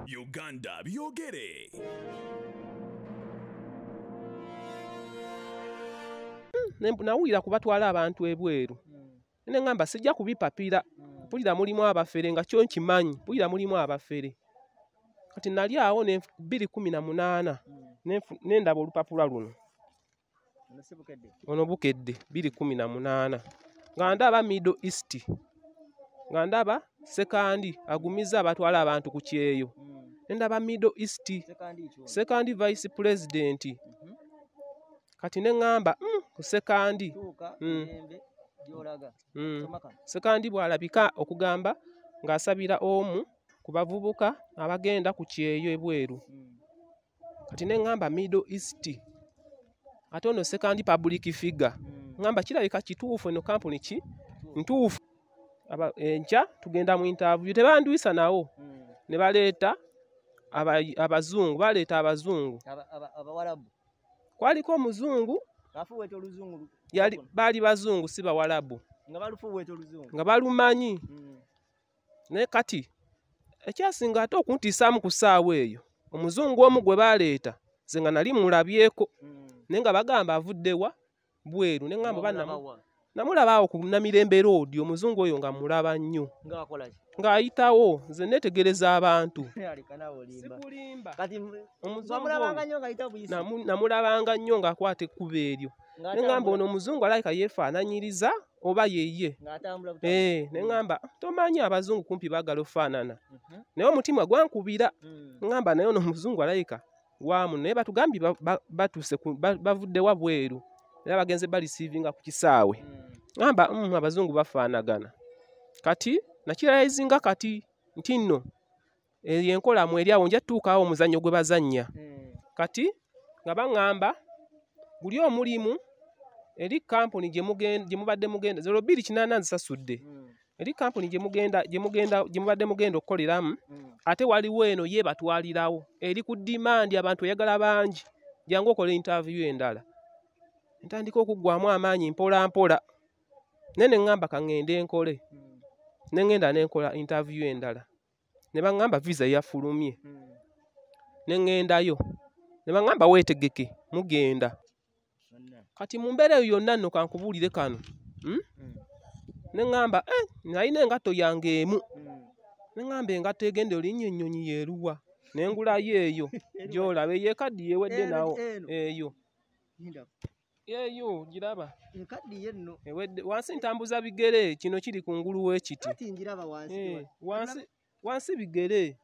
Uganda BYOGERE. Nawulira kubatwala abantu Ebweru. Ne ngamba sijja kubipapira. Mpulira mulimu abafere nga kyo nkimanyi. Mpulira mulimu abafere. Kati nali awo ne 2018 nendaba olupapula luno. Ono bukedde 2018. Nga ndaba Middle East. Nga ndaba sekandi agumiza abatwala abantu ku kyeyo. Ndaba Middle East. Sekandi Vice President. Kati ne ngamba ku sekandi. Sekandi bwalabika okugamba ng'asabira omu ku bavubuka abagenda ku kyeyo Ebweru. Kati ne ngamba Middle East. Ate ono sekandi public figure. Ngamba kirabika kituufu eno kampuni ki ntuufu. Encha tugenda mu interview tebandwisa nawo. Ne baleeta abazungu, baleeta abazungu. Abawarabu. Kwaliko omuzungu. Afuwete oluzungu. Yali bali bazungu si bawarabu. Nga balufuwete oluzungu. Nga balumanyi. Ne kati ekyasinga ate okuntiisaamu ku ssaawa eyo. Omuzungu omu gwe baleeta ze nga nali mulabyeko. Ne nga bagamba avuddewa Bweru. Ne ngamba namulaba awo ku Namirembe Road omuzungu oyo nga mulaba nnyo. Ng'ayitawo nze netegereza abantu. Sikulimba. Kati namulabanga nnyo ng'akwata ekkubo eryo. Ne ngamba ono omuzungu alayika yeefaananyiriza oba yeye. Ne ngamba tomanyi abazungu kumpi baagala ofaanana. Naye omutima gwankubira. Ngamba naye ono omuzungu alayika waamu naye batugambye batuuse bavuddewa Bweru. Era bagenze balisiivinga ku kisaawe. Ngamba abazungu bafaanagana. Kati nakirayizinga kati nti nno enkola mu eri awo nja tutuukaawo omuzannyo gwe bazannya. Kati nga baŋŋamba buli omulimu eri kampuni gye mubadde mugenda 02 nzisasudde. Eri kampuni gye mubadde mugenda okukoleramu ate waliwo eno ye batwalirawo eri ku dimandi abantu oyagala bangi jangu okola interview endala. Ntandika okuggwamu amaanyi mpola mpola. Nene ngamba kangende enkole. Ne ngenda nenkola interview endala. Ne baŋŋamba visa yafulumye. Ne ngendayo. Ne baŋŋamba weetegeke mugenda. Kati mu mbeera eyo yonna nno kankubuulire kano. Ne ngamba nalina engatto yange emu. Ne ngamba engatto egenda olinnyo ennyonyi yeeruwa. Ne ngulayo eyo gy'olaba ey'ekaddi yewedde nawo eyo. Eyo giraba. Enkaddi yenno. Ewedde wansi ntambuza bigere kino kiri kungulu w'ekiti. Kati njiraba wansi. Wansi bigere.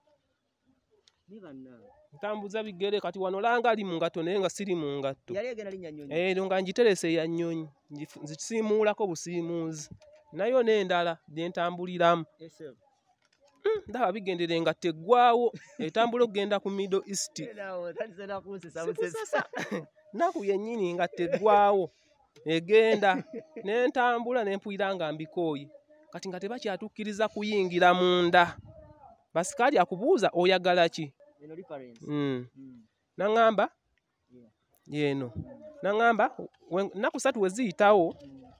Ntambuza bigere kati wano langa ali mu ngatto naye nga siri mu ngatto. Yali egenda linnya nnyonyi. Nga ngiterese ya nnyonyi. Nzisiimuulako busiimuuzi. Nayo n'endala gye ntambuliramu. Ndaba bigendere nga teggwawo etambula okugenda ku Middle East. Naku yennyini nga teggwawo egenda n'entambula n'empulira nga mbikooyi. Kati nga tebakyatukkiriza kuyingira munda. Basikaali akubuuza oyagala ki? Naŋŋamba yeeno. Naŋŋamba nnaku 3 we ziyitawo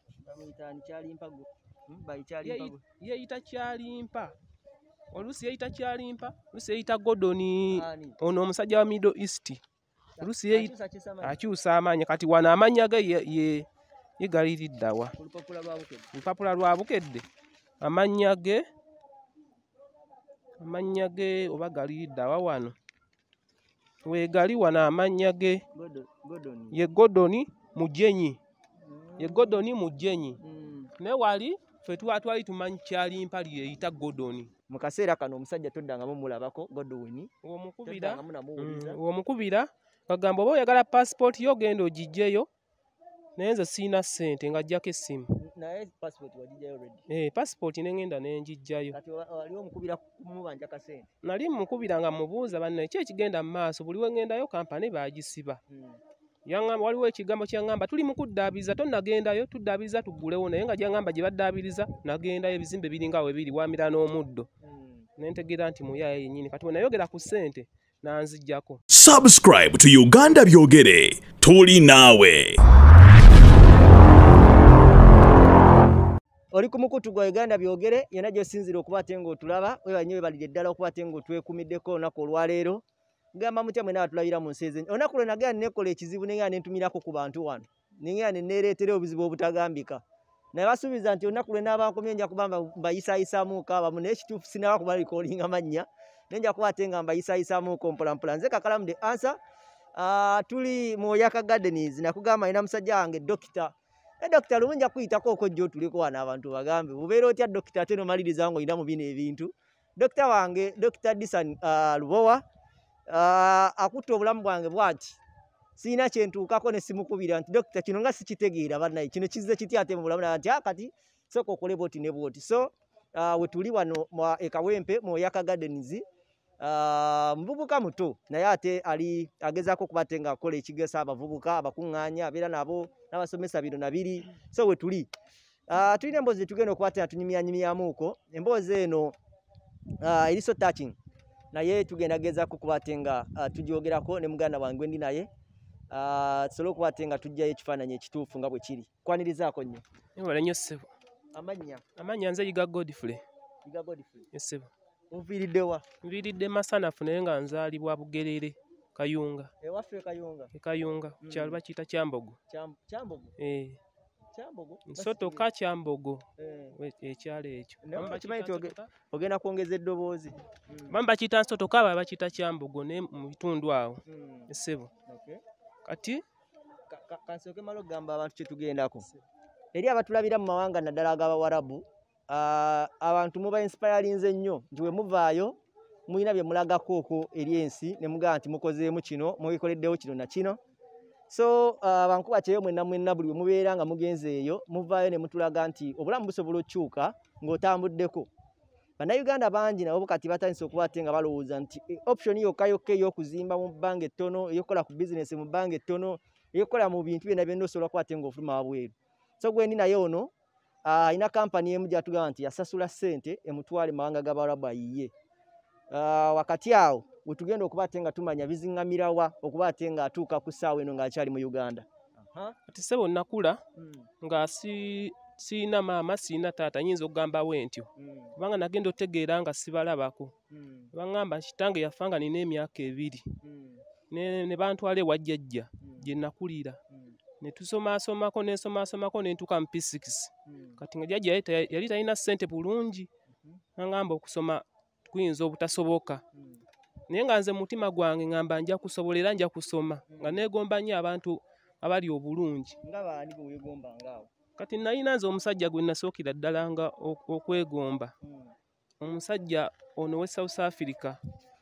yeeyita Kyalimpa. Oluusi yeeyita Kyalimpa, oluusi yeeyita Godoni. Ono omusajja wa Middle East. Oluusi yeeyita akyusa amaanyi kati wano amannya ge yegaliridde wa. Olupapula lwa bukedde amannya ge oba galiridde wa wano. Weegali wano amannya ge ye Godoni Mujenyi. Ye Godoni Mujenyi. Ne wali ffe twali tumanyi Kyalimpa yeeyita Godoni. Mu kaseera kano omusajja toddangamu mulabako Godwin. Omukubira bagamba oba oyagala passport yo genda ogiggyeyo. Naye nze siina ssente ng'ajjako essimu. Naye passport wagiggyayo already? Passport ne ngenda ne ngiggyayo. Kati wali omukubira kumubanja kasente? Nali mukubira nga mubuuza banne ki ekigenda mu maaso buli we ngendayo kampani baagisiba. Waliwo ekigambo kyaŋŋamba tuli mu kuddaabiriza tonnagendayo tuddaabiriza tuggulewo naye nga gyaŋŋamba gye baddaabiriza nagendayo ebizimbe biringa we biri wamira n'omuddo. Ne ntegeera nti muyaye yennyini kati we nayogera ku ssente nanziggyako. Subscribe to Uganda BYOGERE. Tuli naawe. oli ku mukutu gwa Uganda byogere yena gyosinzira okuba ate ng'otulaba webanyiwe balire ddala okuba ate ng'otwekumiddeko olunaku olwaleero gamba mutya mwena atulabira mu nsi ezenyi olunaku lwe nagenda nekola ekizibu nenga nentumirako ku bantu wano nenga neneereetera obuzibu obutagambika naye basuubiza nti olunaku lwe naaba nkomye nja kuba mbayisaayisamuuko abamu naye ekituufu sinaba kuba likoolinga mannya nenja kuba ate nga mbayisaayisamuuko mpolampola nze Kakalamu the answer. Tuli mu Oyaka Gardens nakugamba ina musajja wange dokita dokita lumu nja kuyitako okojja otuliko wano abantu bagambe bubeera otya dokita ate nomaliriza ngo ina mu bino ebintu dokita wange dokita Disan Lubowa akutte obulamu bwange bwati siina kyentuukako ne simukubira nti dokita kino nga sikitegeera bannaye kino kizze kitya ate mu bulamu nti kati sooka okole bwoti ne bwoti so we tuli wano e Kawempe mu Oyaka Gardens muvubuka muto naye ate ali agezaako okuba ate nga akola ekigesa abavubuka abakuŋŋaanya abeera nabo n'abasomesa bino nabiri so we tuli tulina emboozi tugenda okuba ate nga tunyumyanyumyamuuko emboozi eno eri so touching naye tugenda gezaako okuba ate nga tugyogerako ne muganda wange ndi naye tusobole okuba ate nga tujjayo ekifaananyi ekituufu nga bwe kiri kwanirizaako nnyo wala nnyo ssebo amannya nze yiga Godfrey ssebo Oviridde wa? Nviridde Masanafu naye nga nzaalibwa Bugerere Kayunga. Ewaffe Kayunga. Kayunga kyalo bakiyita Kyambogo. Kyambogo. Kyambogo. Nsotoka Kyambogo. Ekyalo ekyo. Kimanyi ogenda kwongeza eddoboozi. Bamba bakiyita Nsotoka aba bakiyita Kyambogo ne mu bitundu awo. Essebo. Kati kansooke malo okugamba abantu kye tugendako. Eri abatulabira mu mawanga naddala ag'Abawarabu abantu muba inspirinze nnyo nti we muvaayo mulina bye mulagako okwo eri ensi ne mugamba nti mukozeemu kino mwikoleddewo kino na kino so bankuba kyeyo mwenna buli we mubeera nga mugenze eyo muvaayo ne mutulaga nti obulamu busobola okukyuka ng'otambuddeko bannayuganda bangi nabo kati batandise okuba ate nga balowooza nti option yokka ey'okuzimba mu bbanga ettono ey'okukola ku bizinesi mu bbanga ettono ey'okukola mu bintu byonna byonna osobola kuba ate ng'ofuluma wabweru so gwendi naye ono ina kampani emu gyatugamba nti yasasula ssente emutwale mawanga g'Abawarabu ayiye wakati awo we tugenda okuba ate nga tumanya biziŋŋamirawa okuba ate nga atuuka ku ssaawa eno ng'akyali mu Uganda kati ssebo nnakula nga siina maama siina taata nyinza okugamba bwentyo kubanga nagenda otegeera nga sibalabako baŋŋamba kitange yafa nga nina emyaka 2 ne bantwala ewa jjajja gye nakulira ne tusomaasomako ne ntuuka mu P6 kati nga jjajja yali talina ssente bulungi naŋŋamba okusoma kuyinza obutasoboka naye nga nze mu mutima gwange ŋŋamba nja kusobola era nja kusoma nga neegomba nnyo abantu abali obulungi kati nalina nze omusajja gwe nasookera ddala nga okwegomba omusajja ono we South Africa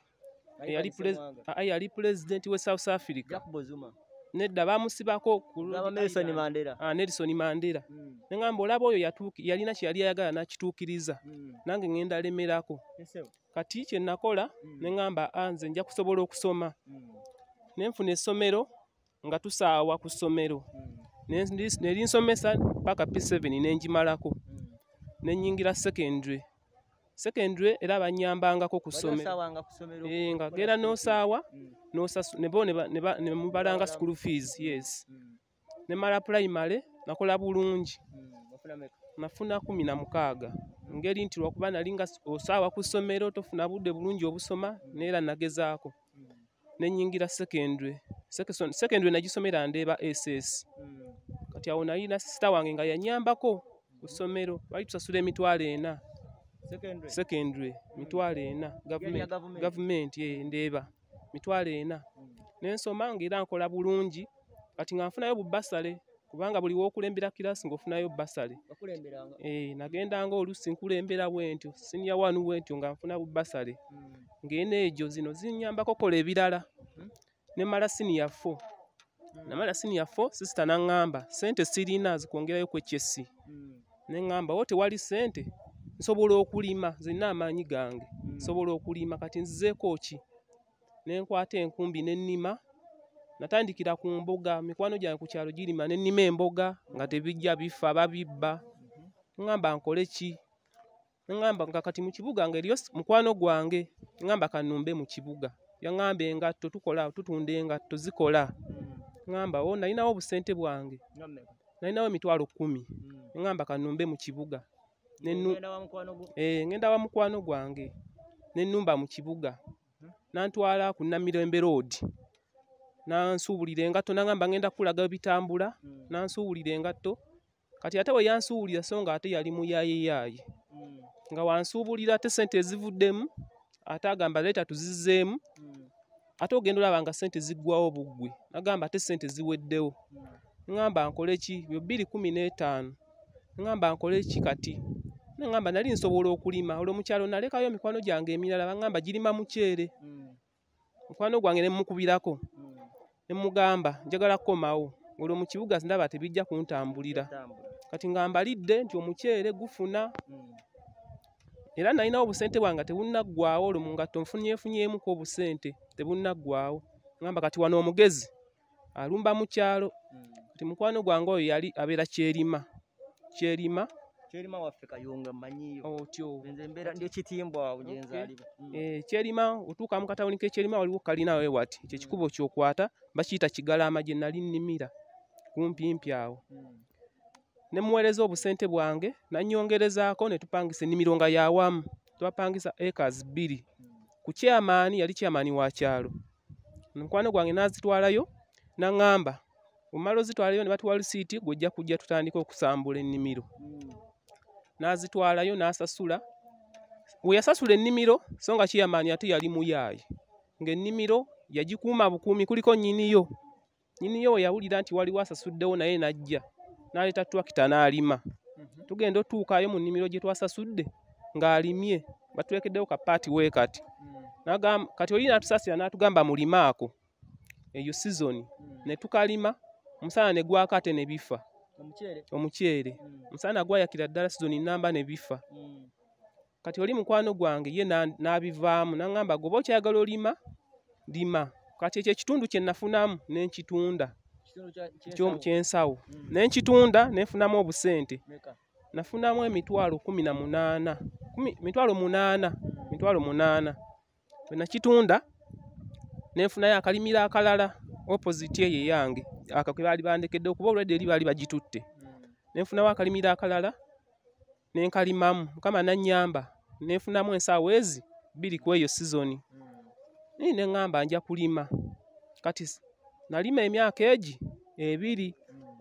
yali pulezidenti we South Africa nedda bamusibako Nelson Mandela neŋŋamba olaba oyo yalina kye yali ayagala nakituukiriza nange ŋŋenda lemerako kati kye nakola neŋŋamba nze nja kusobola okusoma nenfuna essomero nga tusaawa ku ssomero nerinsomesa paka P7 nengimalako nenyingira secondary era banyambangako ku ssomero nga gera n'osaawa ne mubalanga school fees yes nemala primary nakola bulungi nafuna 16 ngeri nti lwakuba nali nga osaawa ku ssomero tofuna budde bulungi obusoma neera nagezaako nenyingira secondary nagisomera ndeeba SS kati awo nalina sisita wange nga yanyambako ku ssomero bali tusasula emitwalo 4 secondary mitwalo 4 government ndeeba mitwalo 4 nensoma ng'era nkola bulungi kati nga nfunayo bubbasale kubanga buli w'okulembera kirasi ng'ofunayo bubbasale nagendanga oluusi nkulembera bwentyo senior 1 bwentyo nga nfuna bubbasale ng'eno egyo zino zinyambako kola ebirala nemala senior 4 namala senior 4 sister naŋŋamba sente sirina zikwongerayo ku HSC neŋŋamba wo tewali sente nsobola okulima zina amaanyi gange nsobola okulima kati nzizeeko ki nenkwata enkumbi nennima natandikira ku mboga mikwano gyange ku kyalo girima nennima emboga nga tebijja bifa babibba ngamba nkole ki ngamba nga kati mu kibuga ngeriyo mukwano gwange ngamba kanumbe mu kibuga yaŋŋamba engatto tukola tutunda engatto zikola ngamba nalinawo obusente bwange nalinawo emitwalo 10 ngamba kanumbe mu kibuga ngenda wa mukwano gwange n'ennumba mu kibuga nantwala ku Namirembe Road nansuubulira engatto nagamba ngenda kulaga bitambula nansuubulira engatto kati ate we yansuubulira so nga ate yali muyaaye nga wansuubulira ate sente ezivuddemu ate agamba leeta tuzizzeemu ate ogenda olaba nga sente ziggwawo buggwe nagamba ate sente ziweddewo ngamba nkole ki byo 215 ngamba nkole ki kati ngamba nali nsobola okulima olwo mukyalo nalekayo mikwano gyange emirala bangamba girima mukyere mukwano gwange nemukubirako nemugamba njagala kukomawo olwo mu kibuga ndaba tebijja kuntambulira kati ngamba lidde nti omukyere gufuna era nalinawo obusente bwange tebunnaggwawo olwo mu ngatto nfunyeefunyeemuko obusente tebunnaggwawo ngamba kati wano omugezi alumba mu kyalo kati mukwano gwange oyo yali abeera kyerima waffe Kayunga mmanyiyo otyo nze mbeera ndi ekitimbwa awo gye nzaalibwa kyerima otuuka mu katawuni k'ekyerima waliwo kalina we wati ekyo ekikubo kyokwata bakiyita Kigalaama gye nali nnimira kumpimpi awo ne muweereza obusente bwange nannyongerezaako ne tupangisa ennimiro nga yawamu twapangisa acres 2 ku chairman yali chairman wa kyalo mukwano gwange nazitwalayo nangamba omala ozitwalayo ne batuwa lisiiti gojja kujja tutandika okusambula ennimiro nazitwalayo nasasula we yasasula ennimiro so nga chairman ate yali muyaaye ng'ennimiro yagikuuma bukuumi kuliko nyiniyo we yawulira nti waliwo asasuddewo naye najja n'aleeta tractor n'alima tugenda otuukayo mu nnimiro gye twasasudde ng'alimye batulekeddewo kapaati weekati kati oli n'atusasira n'atugamba mulimaako eyo season ne tukalima omusana ne gwakate ne bifa omukyere omusana gwayakira ddala season nnamba ne bifa kati oli mukwano gwange ye n'abivaamu n'angamba goba okyayagala olima lima kati ekyo ekitundu kye nafunamu n'enkitunda kyensawo n'enkitunda nefunamu obusente nafunamu emitwalo 18 mitwalo 8 nakitunda nefunayo akalimira akalala opposite ye yange akakwe bali bandekedde okuba olwedde eri bali bagitutte nefunawo akalimira akalala nenkalimamu mukama nanyamba nefunamu ensaawo ezi 2 ku eyo season neŋŋamba nja kulima kati nalima emyaka egi 2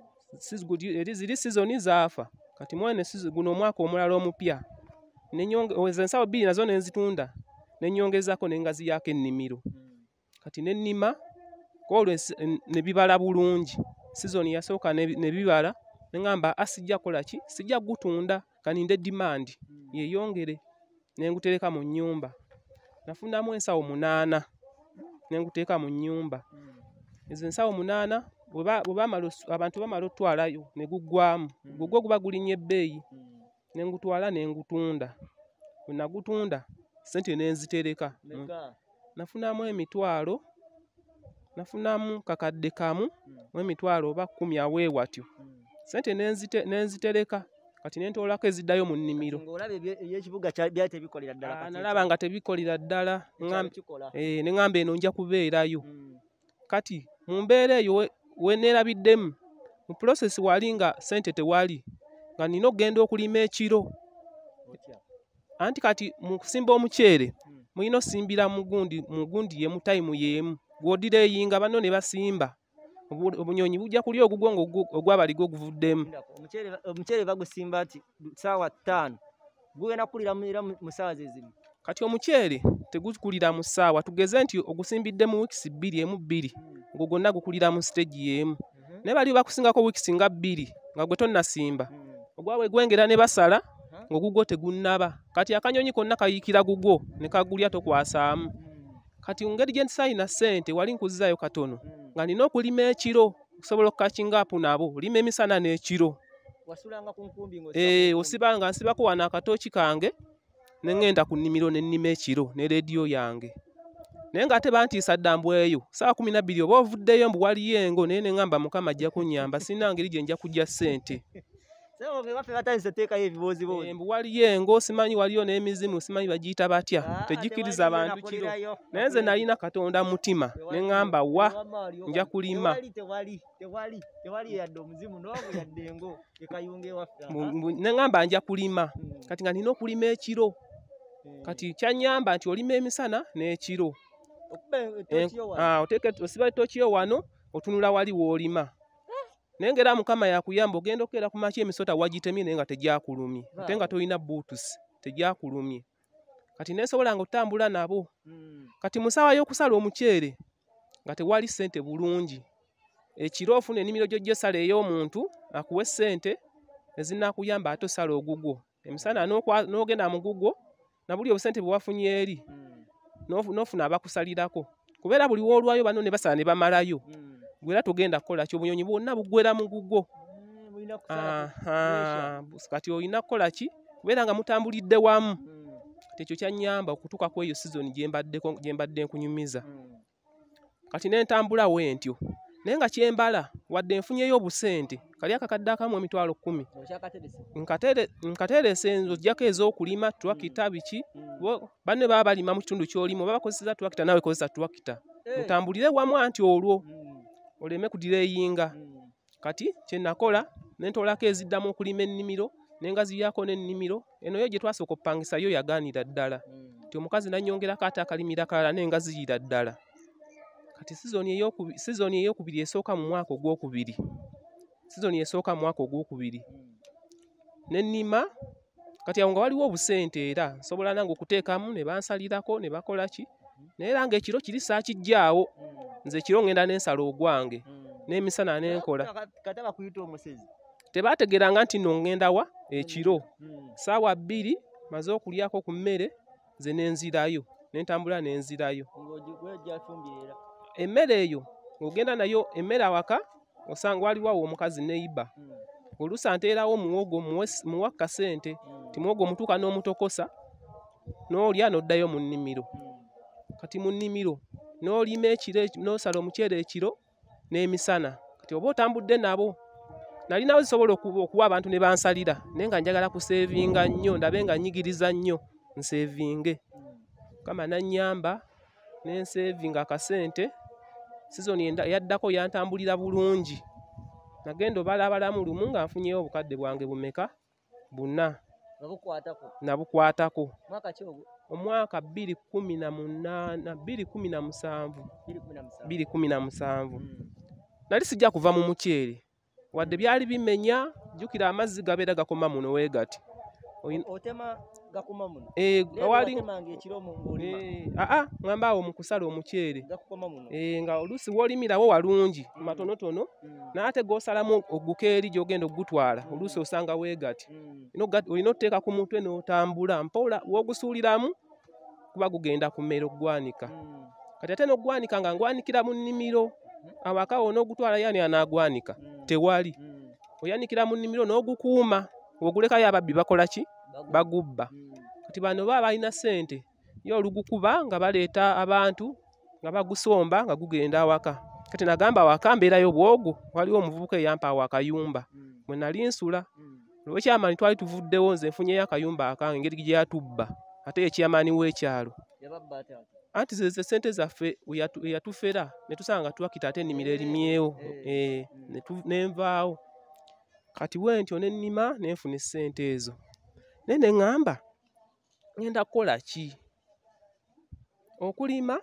ziri season zaafa kati mwene guno omwaka omulala omupya ensaawo 2 nazo nenzitunda nenyongezako nengaziyako ennimiro kati nennima olwo ne bibala bulungi season yasooka ne bibala neŋŋamba asijja kola ki sijja gutunda kaninde demand yeyongere nengutereka mu nnyumba nafunamu ensawo 8 nenguteeka mu nnyumba ezo ensawo 8 abantu bamala otwalayo ne guggwamu gugwo guba gulinnya ebbeeyi nengutwala nengutunda wenagutunda sente nenzitereka nafunamu emitwalo nafunamu kakadde kamu emitwalo oba 10 aweewatyo sente nenzitereka kati nentoolako eziddayo mu nnimiro nalaba nga tebikolera ddala neŋŋamba eno nja kubeerayo kati mu mbeera eyo weneerabiddemu mu process wali nga sente tewali nga nina okugenda okulima ekiro anti kati mu kusimba omukyere mulina osimbira mugundi yemu tayimu yemu gw'odireyinga banno ne basimba obunyonyi bujja kulya ogugwo ogwabaligo oguvuddemu omukyere bagusimba ati saawa 5 gugenda kulira mu saawa zezimu kati omukyere tegukulira mu ssaawa tugeze nti ogusimbidde mu weeks 2 ngo gonna gukulira mu stage yemu naye bali bakusingako weeks nga 2 nga gwe tonnasimba ogwawe gwengera ne basala ng'ogugwo tegunnaba kati akanyonyi konna kayiikira gugwo ne kagulya tokwasaamu kati ngeri gye ntisayina ssente wali nkuzzayo katono nga nina okulima ekiro okusobola okukakinga apu nabo lima emisana n'ekiro osibanga nsibako wano akatooki kange neŋŋenda ku nnimiro nennima ekiro ne rediyo yange naye ng'ate bantiisa dda mbweyo saawa 12 oba ovuddeyo mbu waliyo engo naye neŋŋamba mukama ajja kunnyamba sirina ngeri gye nja kujja ssente Sebo ke bafe batandise teekayo ebibozibozi. Mbu waliyo engo simanyi waliyo n'emizimu simanyi bagiyita batya tegikiriza abantu kiro naye nze nalina Katonda mu mutima ne ŋŋamba wa nja kulima tewali yadde omuzimu n'obu yadde engo ekayunga ewaffe ne ŋŋamba nja kulima kati nga nina okulima ekiro kati kyanyamba nti olima emisana n'ekiro osiba ettokiyo wano otunula wali w'olima naye ng'era Mukama yakuyamba ogenda okeera ku makya emisota wagitemye naye nga tegyakulumye ate nga tolina bootusi tegyakulumye kati nesobola nga otambula nabo kati musawa y'okusala omuceere nga tewali ssente bulungi ekiro ofuna ennimiro gy'ojja osala ey'omuntu akuwa ssente ezinakuyamba ate osala ogugwo emisana n'ogenda mu gugwo na buli obusente bwe wafunye eri n'ofuna abakusalirako kubeera buli w'olwayo bano ne basala ne bamalayo gwe era togenda kukola ki obunyonyi bwonna bugwera mu gugwo kati olina kukola ki kubeera nga mutambulidde wamu kati ekyo kyanyamba okutuuka ku eyo sizoni gye mbadde nkunyumiza kati n'entambula wentyo naye nga kyembala wadde nfunyeyo obusente kali akakadde akamu emitwalo 10 nkateresa enzo ojjako ez'okulima twakita biki banne baba balima mu kitundu ky'olimu oba bakozesa twakita nawe kozesa twakita mutambulire wamu anti olwo oleme kudireyinga kati kyenakola nentolako eziddamu okulima ennimiro nengaziyako n'ennimiro eno yo gye twasooka okupangisa yo yagaanira ddala nti omukazi nannyongerako ate akalimira kalala nengaziyira ddala kati sizoni ey'okubiri esooka mu mwaka ogwokubiri nennima kati awo nga waliwo obusente era nsobola nange okuteekamu ne bansalirako ne bakola ki naye era ng'ekiro kiri saakijjaawo nze ekiro ngenda n'ensala ogwange n'emisana n'enkola tebaategeranga nti nno ngenda wa ekiro ssaawa 2 maze okulyako ku mmere nze n'enzirayo n'entambula n'enzirayo emmere eyo ng'ogenda nayo emmere awaka osanga waliwo omukazi neiba oluusi anteerawo muwogo muwa kasente ti muwogo omutuuka n'omutokosa n'olya n'oddayo mu nnimiro kati mu nnimiro n'olima ekiro n'osala omuceere ekiro n'emisana kati oba otambudde nabo nalinawo zisobola okuwa abantu ne bansalira naye nga njagala kuseevinga nnyo ndabe nga nnyigiriza nnyo nseevinge Mukama nannyamba n'enseevinga akasente sizoni eyaddako yantambulira bulungi nagenda obalabalamu lumu nga nfunyeyo obukadde bwange bumeka 4 nabukwatako omwaka 2017 nali sijja kuva mu muceere wadde byali bimenya jjukira amazzi gabeera gakoma muno weegati ŋŋamba awo mu kusala omuceere nga oluusi w'olimirawo walungi matonotono n'ate g'osalamu ogguka eri gy'ogenda okugutwala oluusi osanga weegati olina otuteeka ku mutwe n'otambula mpola w'ogusuuliramu kuba gugenda kumera ogwanika kati ate n'ogwanika nga ngwanikira mu nnimiro awaka wo n'ogutwala yani anaagwanika tewali oyanikira mu nnimiro n'ogukuuma ogulekayo ababbi bakola ki bagubba kati bano baba balina ssente yo olugukuba nga baleeta abantu nga bagusomba nga gugenda awaka kati nagamba awaka mbeerayo bwogo waliwo omuvubuka eyampa awo akayumba mwe nali nsula olw'ekyamaani twali tuvuddewo nze nfunyeyo akayumba akange engeri gye yatubba ate ekyamaani w'ekyalo anti ze ssente zaffe eyatufera ne tusanga nga twakita ate ennimiro erimyewo nenvaawo kati bwentyo nennima nenfuna essente ezo naye ne ŋŋamba ngenda kukola ki okulima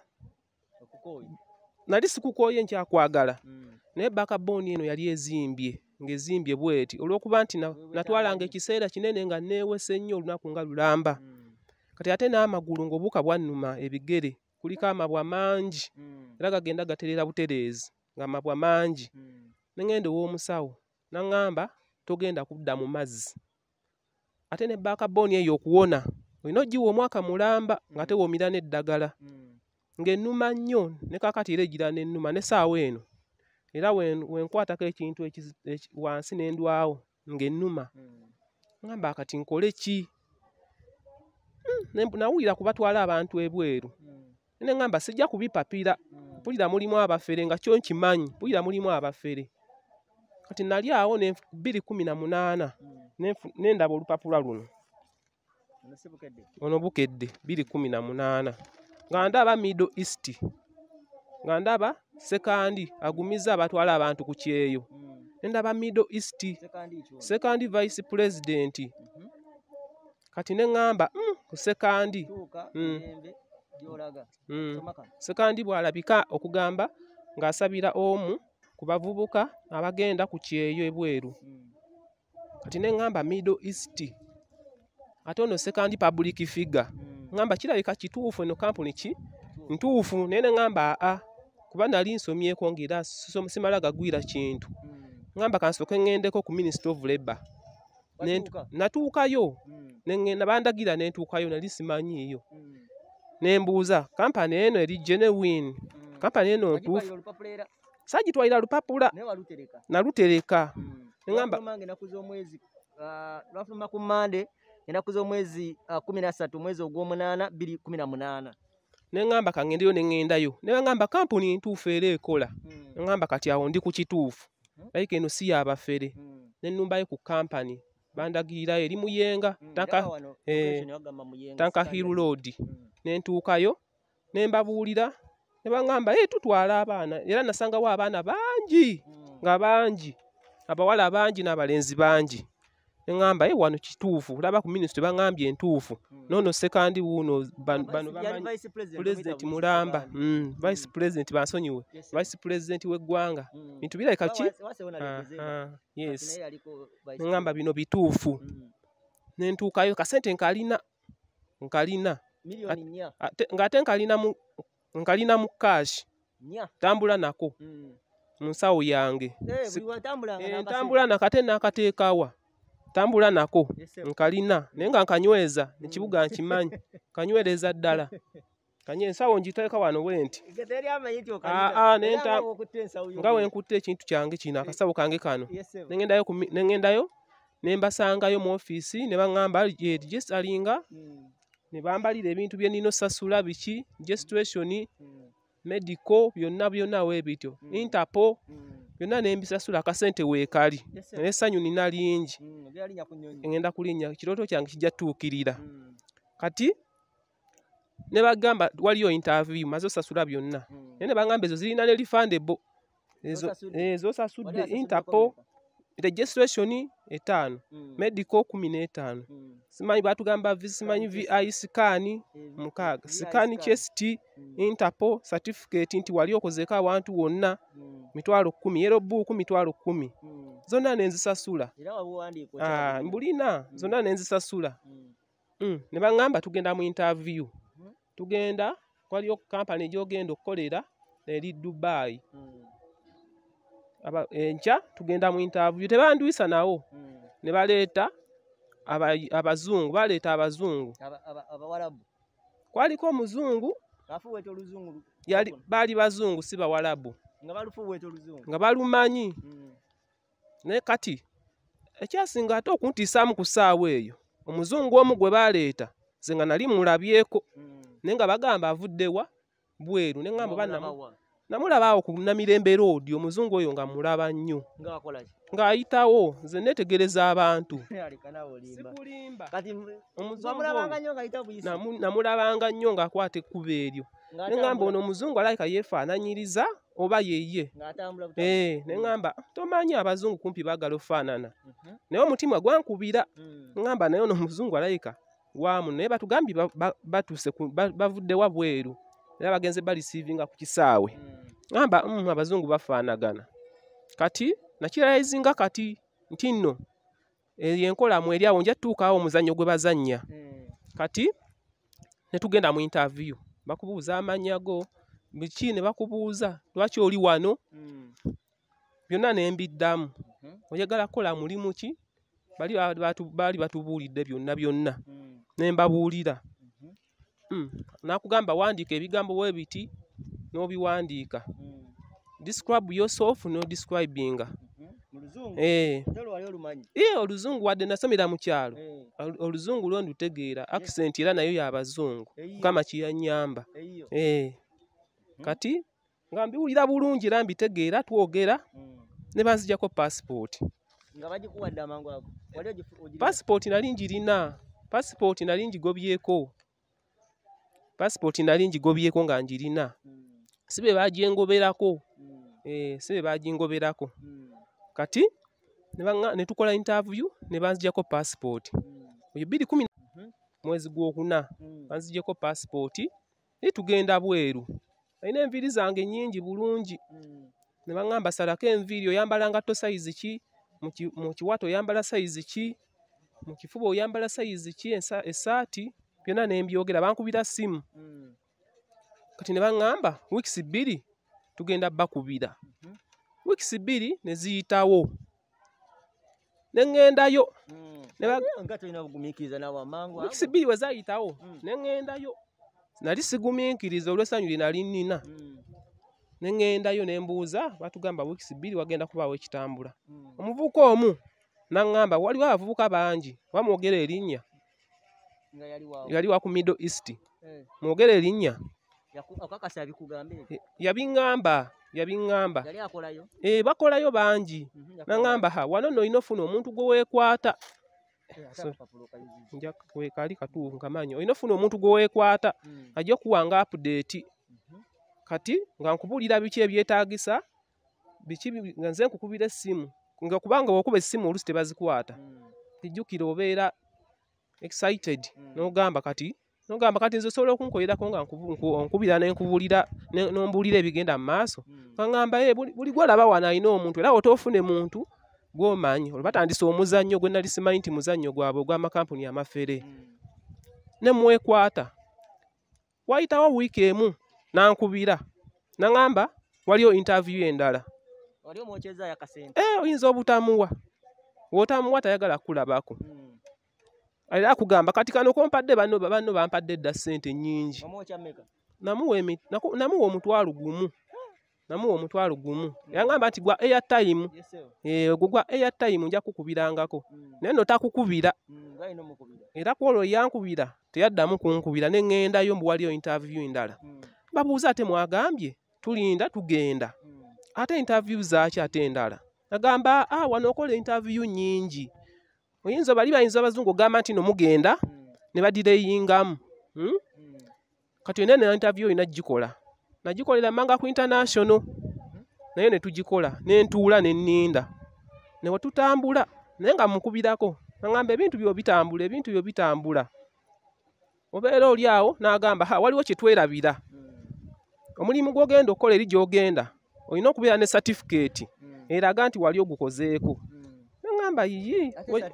nali sikukooye nkyakwagala naye bakabooni eno yali ezimbye ng'ezimbye bweti olw'okuba nti natwalanga ekiseera kinene nga neewese nnyo olunaku nga lulamba kati ate n'amagulu ng'obuuka bwannuma ebigere kuliko amabwa mangi era gagenda gaterera butereezi ng'amabwa mangi ne ŋŋenda ow'omusawo naŋŋamba togenda kudda mu mazzi ate ne bakabooni eyo okuwona olina ogiwa omwaka mulamba nga tewoomira n'eddagala ng'ennuma nnyo ne kakati era egira n'ennuma ne saawa eno era wenkwatako ekintu wansi n'endwawo ng'ennuma ŋŋamba kati nkole ki nawulira kubatwala abantu ebweru ne ŋŋamba sijja kubipapira mpulira mulimu abafere nga kyo nkimanyi mpulira mulimu abafere kati nali awo ne 2018 nendaba olupapula luno ono bukedde 218 nga ndaba Middle East nga ndaba sekandi agumiza abatwala abantu ku kyeyo nendaba Middle East sekandi vice president kati neŋŋamba ku sekandi sekandi bw'alabika okugamba ng'asabira omu ku bavubuka abagenda ku kyeyo ebweru kati neŋŋamba Middle East ate ono sekandi public figure ŋŋamba kirabika kituufu eno kampuni ki ntuufu naye neŋŋamba aa kuba nali nsomyeko ng'era simala gagwira kintu ŋŋamba kansooke ŋŋendeko ku Ministry of Labour natuukayo neŋŋenda bandagira nentuukayo nali simanyiiyo nembuuza kampani eno eri genuine kampani eno ntuufu sagitwalira lupapula nalutereka neŋŋamba lwafuluma ku Mande ennaku z'omwezi 13 mwezi ogw'omunaana 2018 neŋŋamba kaŋŋendeyo neŋŋendayo ne baŋŋamba kampuni entuufu era ekola neŋŋamba kati awo ndi ku kituufu like eno si yabafere nennumbayo ku kampani bandagirirayo eri Muyenga Tanka Hill Road nentuukayo nembabuulira ne baŋŋamba tutwala abaana era nasangawo abaana bangi nga bangi abawala bangi n'abalenzi bangi neŋŋamba wano kituufu laba ku minisitule baŋŋambye entuufu nono sekandi wuuno bano bamanyi president Mulamba vice president bansonyiwe vice president w'eggwanga bintu birabika ki yes neŋŋamba bino bituufu nentuukayo kasente nkalina ng'ate nkalina mu cash tambula nako mu nsawo yange ntambula nakate n'akateekawa tambula nako nkalina naye nga nkanyweza ekibuga nkimanyi kanywereza ddala ensawo ngiteeka wano bwenti nga wenkutte ekintu kyange kino akasawo kange kano neŋŋendayo nembasangayo mu ofiisi ne baŋŋamba registaringa ne bambalira ebintu bye nina osasula biki registration medical byonna weebityo Interpol byonna nembisasula akasente weekali n'essanyu nina lingi ngenda kulinnya ekirooto kyange kijja tuukirira kati ne bagamba waliyo interview maze osasula byonna naye ne bagamba ezo zirina ne refundable ezo osasudde Interpol registration 5 medical 15 simanyi batugamba simanyi VI scan 6 scan chest Interpol certificate nti wali okozeeko abantu wonna 10,000 yellow book 10,000 zonna nenzisasula mbulina zonna nenzisasula ne baŋŋamba tugenda mu interview tugenda waliyo kampani gy'ogenda okukolera eri Dubai enkya tugenda mu interview tebandwisa nawo ne baleeta abazungu kwaliko omuzungu baali bazungu si bawalabu nga balumanyi naye kati ekyasinga ate okuntiisaamu ku ssaawa eyo omuzungu omu gwe baleeta ze nga nali mulabyeko naye nga bagamba avuddewa bweru neŋŋamba namulaba awo ku Namirembe Road omuzungu oyo nga mulaba nnyo ng'ayitawo nze netegereza abantu sikulimba namulabanga nnyo ng'akwata ekkubo eryo neŋŋamba ono omuzungu alayika yeefaananyiriza oba yeye neŋŋamba tomanyi abazungu kumpi baagala ofaanana naye omutima gwankubira neŋŋamba naye ono omuzungu alayika waamu naye batugambye batuuse bavuddewa bweru era bagenze balisiivinga ku kisaawe ŋŋamba abazungu bafaanagana kati nakiralayizinga kati nti nno enkolamu eri awo nja tutuukawo omuzannyo gwe bazannya kati ne tugenda mu interview bakubuuza amannya go biki ne bakubuuza lwaki oli wano byonna ne mbiddamu oyagala kukola mulimu ki baali batubuulidde byonna ne mbabuulira nakugamba wandiika ebigambo bwe biti n'obiwandiika describe yourself no describing oluzungu wadde nasomera mu kyalo oluzungu lwo ndutegeera accent era nayo y'abazungu kama kiyanyamba kati nga mbiwulira bulungi era mbitegeera twogera ne banzijjako passport nga bagikuwadde amangu ago. Passport nali njirina. Passport nali njigobyeko. Passport nali njigobyeko nga njirina. Sibe bajengoberako. Sibe bajengoberako. Kati ne tukola interview ne banzijako passport. Oyo 2010 mwezi gw'okuna banzijako passport ne tugenda Bweru. Alina enviri zange nnyingi bulungi. Ne baŋŋamba salako enviri oyambala ngatto size ki? Mu kiwato oyambala size ki? Mu kifuba oyambala size ki? Esaati byonna ne mbyogera bankubira simu. Kati ne baŋŋamba weeks 2 tugenda bakubira. Weeks 2 ne ziyitawo. Ne ŋŋendayo. Nga tolina bugumiikiriza nawe amangu. Weeks 2 we zayitawo. Ne ŋŋendayo. Nali sigumiikiriza olw'essanyu lye nali nnina. Ne ŋŋendayo ne mbuuza batugamba weeks 2 wagenda kubaawo ekitambula. Omuvubuka omu n'aŋŋamba waliwo abavubuka bangi bamwogera erinnya. Yali wa ku Middle East. Mwogera erinnya. Akakasa abikugambe. Yabiŋŋamba. Yali akolayo? Bakolayo bangi. N'aŋŋamba wano nno olina ofuna omuntu gwe weekwata. Kali katuufu nkamanyi. Olina ofuna omuntu gwe weekwata ajja okuwanga update. Kati nga nkubuulira biki ebyetaagisa biki nga nze nkukubira essimu nga kubanga bw'okuba essimu oluusi tebazikwata. Kijjukira obeera excited n'ogamba kati nze osobola okunkolerako nga nkubira n'enkubuulira n'ombuulira ebigenda mu maaso. Baŋŋamba buli gw'olaba wano alina omuntu era otoofune muntu gw'omanyi olwo batandise omuzannyo gwe nali simanyi nti muzannyo gwabwe ogw'amakampuni amafere. Ne mwekwata. Wayitawo wiiki emu nankubira. Naŋŋamba waliyo interview endala. Waliyo mwokyeza yakasente. Oyinza obutamuwa. W'otamuwa tayagala kulabako. Era akugamba kati kano kompadde banno bampadde dda ssente nnyingi. Namuwa omutwalo gumu. Yaŋŋamba nti gwa airtime. Ogwo gwa airtime nja kukubirangako. Naye nno takukubira. Era kwolwo yankubira teyaddamu kunkubira ne ŋŋendayo mbu waliyo interview endala. Babuuza ate mwagambye tulinda tugenda. Ate interview zaaki ate endala. Nagamba wano okola interview nnyingi. Bayinza abazungu ogamba nti no mugenda ne badireyingamu. Kati yonna ne interview olina gikola. Nagikolera Manga ku International. Naye ne tugikola ne ntuula ne nninda. Ne wetutambula naye nga mukubirako. Naŋŋamba ebintu byo bitambula. Obeera oli awo n'agamba waliwo kye twerabira. Omulimu gw'ogenda okukola eri gy'ogenda olina okubeera ne certificate eraga nti wali ogukozeeko. Naŋŋamba yiyi.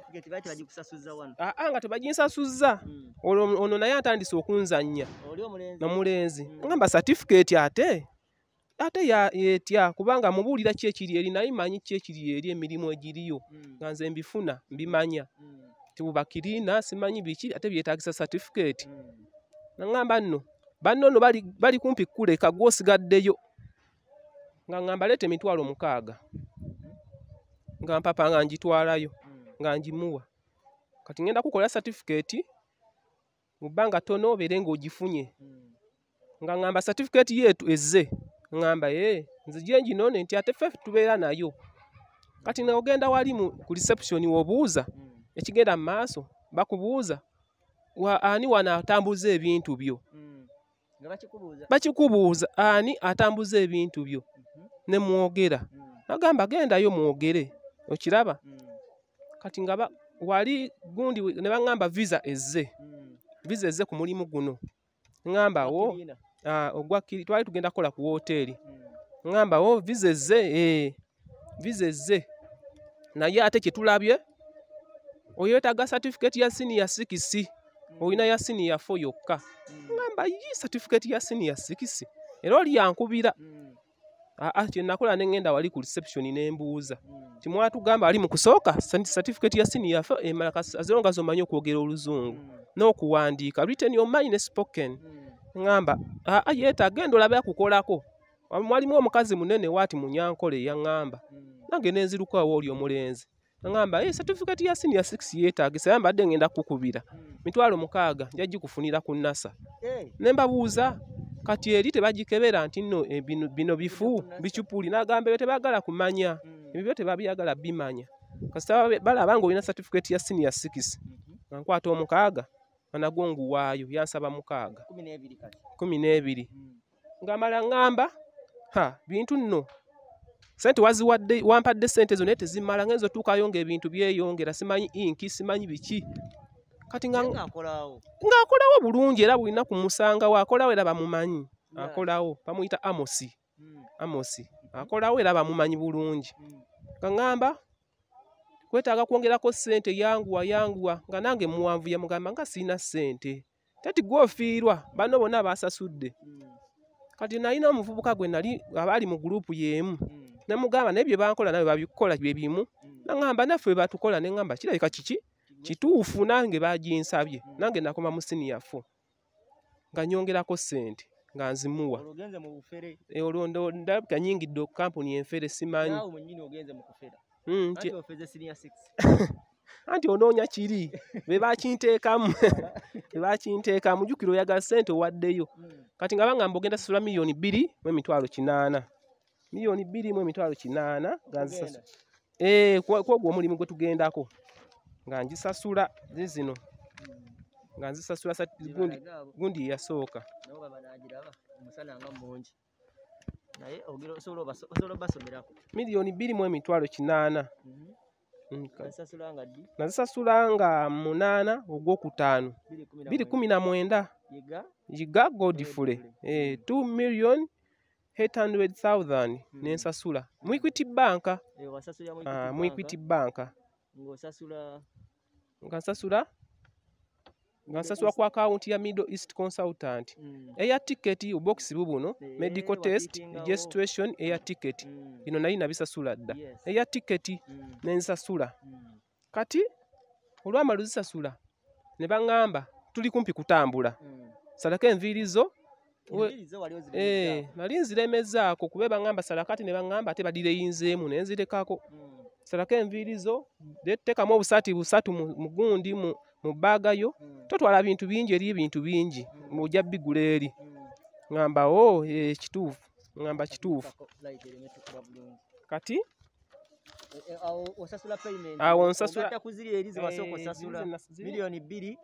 Nga tebaginsasuzza. Ono naye atandise okunzannya. Omulenzi. Naŋŋamba certificate ate yetya kubanga mubuulira ki ekiri eri naye manyi ki ekiri eri emirimu egiriyo nga nze mbifuna mbimanya. Tibubakiriina simanyi biki ate byetaagisa certificate. Naŋŋamba nno banno nno bali kumpi kuleka gw'osigaddeyo. Nga ŋŋamba leeta emitwalo 6. Nga mpapa nga ngitwalayo nga ngimuwa. Kati ngenda kukola certificate mu bbanga ttono obeere ng'ogifunye. Nga ŋŋamba certificate yeetu ezze. Ŋŋamba nze gye nginone nti ate ffe tubeera nayo. Kati n'ogenda wali ku reception w'obuuza ekigenda mu maaso bakubuuza ani wano atambuza ebintu byo. Bakikubuuza ani atambuza ebintu byo. Ne mwogera. Nagamba gendayo mwogere. Okiraba? Kati nga wali gundi ne baŋŋamba visa ezze. Visa ezze ku mulimu guno. Ŋŋamba ogwakiri twali tugenda kukola ku woteeri. Ŋŋamba visa ezze. Visa ezze. Naye ate kye tulabye oyetaaga certificate ya senior 6. Olina ya senior 4 yokka. Ŋŋamba certificate ya senior 6. Era oli yankubira. Kye nakola ne ŋŋenda wali ku reception ne mbuuza. Timwatugamba ali mu kusooka certificate ya senior 4 emala azonga zomanyi okwogera oluzungu n'okuwandiika written on mine spoken. Ŋŋamba yeetaaga genda olabe akukolako. Mwalimu omukazi munene waati munyankole yaŋŋamba. Nange ne nzirukawo oli omulenzi. Naŋŋamba certificate ya senior 6 yeetaagisa era mbadde ngenda kukubira. Mitwalo 6 nja gikufunira ku NASA. Ne mbabuuza kati eri tebagikebera nti nno bino bifu bicupuli. N'agamba ebyo tebaagala kumanya. Ebyo tebabyagala bimanya. kasita balaba nga olina certificate ya senior 6 nga nkwata omukaaga nagwo nguwaayo yansaba mukaaga 12 nga mala ngamba bintu nno sente waziwadde wampadde sente zo naye tezimala ngenzo tuukayo ng'ebintu byeyongera simanyi inki simanyi biki kati ng'akolawo bulungi era bulina kumusanga wakolawo era bamumanyi akolawo bamuyita Amosi akolawo era bamumanyi bulungi nga ngamba kwetaaga kwongerako sente yanguwa nga nange muwanvu yamugamba nga sirina sente tati gwofiirwa bano bonna basasudde kati nalina omuvubuka gwe nali abali mu gurupu y'emu namugamba naye bye bankola nawe babikola bye bimu nangamba naffe bwe batukola ne ngamba kirabika kiki kituufu nange baginsabye nange nakoma mu senior 4 nga nyongerako sente nga nzimuwa olwo ndabika nyingidde kampuni enfere simanyi anti onoonya kiri bebakinteekamu jjukira oyagala sente owaddeyo kati nga bangamba ogenda sasula miliyoni 2.8 miliyoni 2.8 kwogwo omulimu gwe tugendako nga ngisasula zino nga nzisasula gundi yasooka miliyoni 2.8 nazisasula nga 8 ogwokutaano 2019 yiga Godfrey 2,800,000 nensasula mu Equity Bank nga nsasula ku akaunti ya Middle East Consultant air ticket box bubuno medical test registration air ticket ino nali nabisasula dda air ticket nensasula kati olwama luzisasula ne bangamba tuli kumpi kutambula salako enviirizo nali nziremezaako kube bangamba salakati ne bangamba ate badireyinzeemu nenzirekako salako enviirizo tekamu obusaati busatu mu gundi mu baagayo totwala bintu bingi eri ebintu bingi ojja bigula eri ngamba kituufu ngamba kituufu kati awo nsasula miliyoni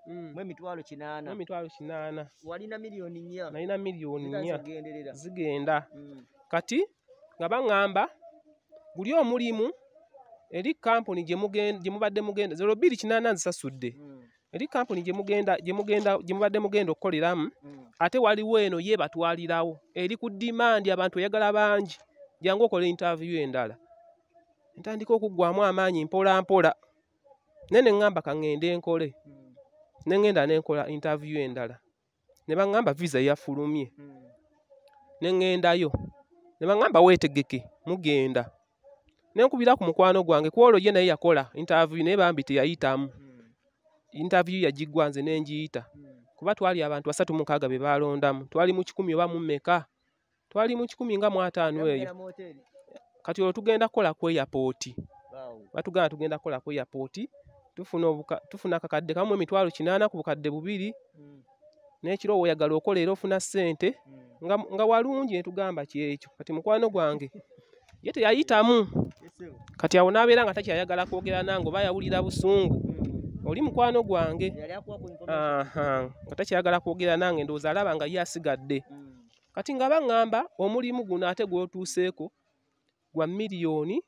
2.8 walina miliyoni 4 nalina miliyoni 4 zigenda kati nga bangamba guli omulimu eri kampuni gye mubadde mugenda 0.8 nzisasudde eri kampuni gye mubadde mugenda okukoleramu ate waliwo eno ye batwalirawo eri ku dimandi abantu oyagala bangi jangu okola interview endala ntandika okuggwamu amaanyi mpola mpola nene ngamba kangende enkole nengenda nenkola interview endala ne bangamba visa yafulumye nengendayo ne bangamba weetegeke mugenda nenkubira ku mukwano gwange kwolo ye naye yakola interview naye bambi teyayitamu interview yagigwa nze nenjiyita kuba twali abantu 36 be balondamu twali mu 10 oba mu mmeka twali mu 10 nga mu 5 eyo kati olwo tugenda kola ku airport batugamba tugenda kola ku airport tufuna akakadde kamu 8,000 ku bukadde 2 n'ekiro oyagala okolera ofuna sente nga walungi netugamba kyekyo kati mukwano gwange ye teyayitamu kati awo nabeera nga takyayagala kwogera nange oba yawulira busungu oli mukwano gwange nga takyayagala kwogera nange ndowooza alaba nga ye asigadde kati nga baŋŋamba omulimu guno ate gwotuuseeko gwa miliyoni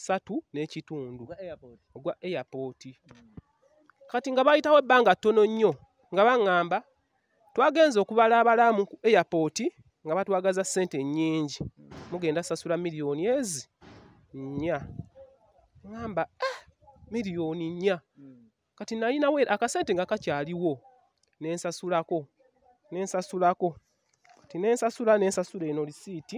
3.5 ogwa airport kati nga bayitawo ebbanga ttono nnyo nga baŋŋamba twagenza okubala abalamu ku airport nga batwagaza sente nnyingi mugenda sasula miliyoni ezi 4 ngamba miliyoni 4 kati nalinawo akasente nga kakyaliwo nensasulako kati nensasula eno lisiiti